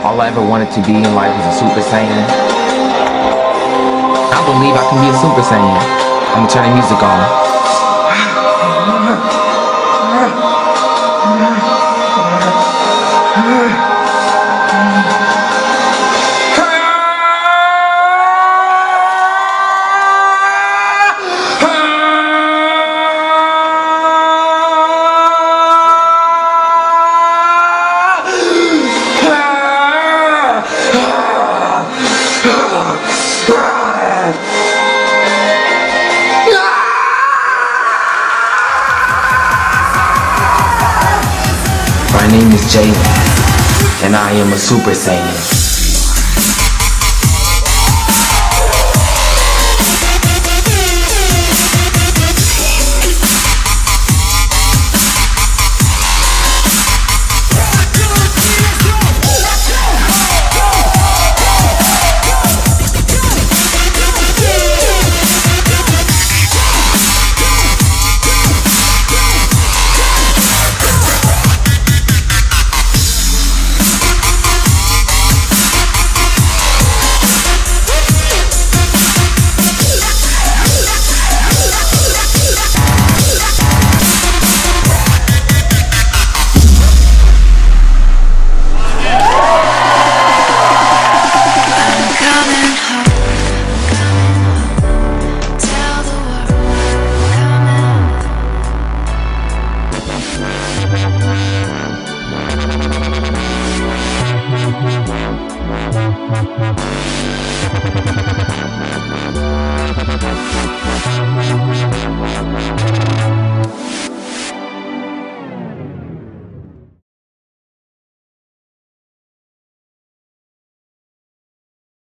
All I ever wanted to be in life was a Super Saiyan. I believe I can be a Super Saiyan. I'm gonna turn the music on. My name is Jalen, and I am a Super Saiyan.